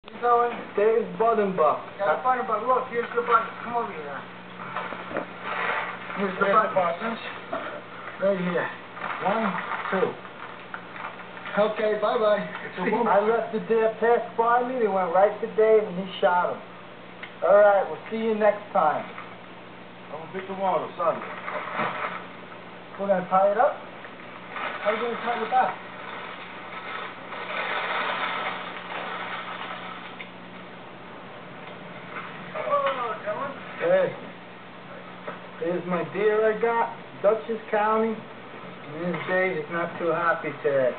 You going? Dave's Buttonbuck. Got a button, but look, here's the button. Come over here. Here's the buttons. Right here. 1, 2. Okay, bye-bye. I let the deer pass by me. They went right to Dave, and he shot him. All right, we'll see you next time. I'm gonna pick tomorrow, Sunday. We're gonna tie it up. How are you gonna tie it back? Oh, Dylan. Hey, here's my deer I got, Dutchess County. And here's Dave. He's not too happy today.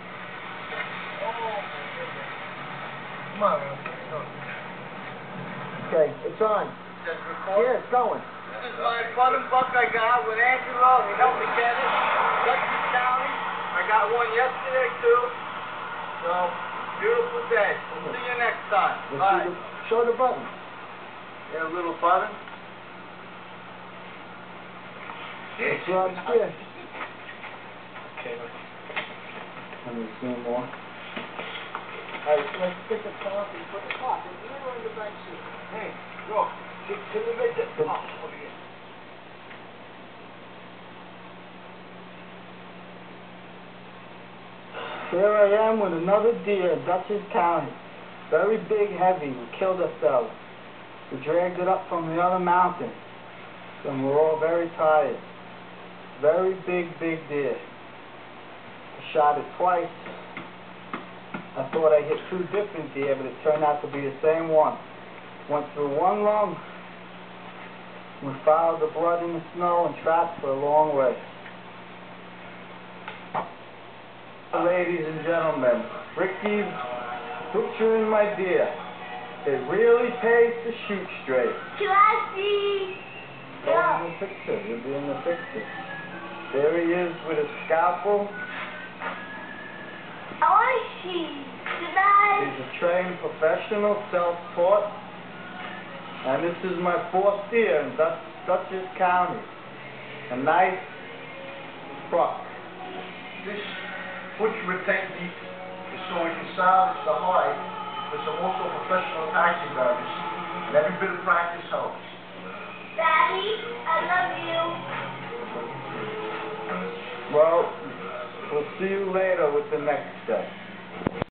Come on, man. Okay, it's on. Just record. Yeah, it's going. This is my Buttonbuck I got with Angelo. He helped me get it. Dutchess County. I got one yesterday, too. So, beautiful day. We'll see you next time. Bye. Show the button. Yeah, a little button. It's on here. Okay. Let me zoom more. Alright, so let's get the top and put the top. There's a little in the back seat. Hey, look. Can you make it? Oh, over here. Here I am with another deer in Dutchess County. Very big, heavy. We killed a fella. We dragged it up from the other mountain. And we're all very tired. Very big, big deer. I shot it twice. I thought I hit 2 different deer, but it turned out to be the same one. Went through one lung. We followed the blood in the snow and trapped for a long way. Ladies and gentlemen, Ricky's butchering my deer. It really pays to shoot straight. Classy! Go in the picture. You'll be in the picture. There he is with his scalpel. I want to see. Goodbye. He's a trained professional, self-taught. And this is my 4th deer in Dutchess County. A nice buck. This butchering technique is so we can salvage the hide, because I'm also a professional taxi driver, and every bit of practice helps. Daddy, I love you. Well, we'll see you later with the next step.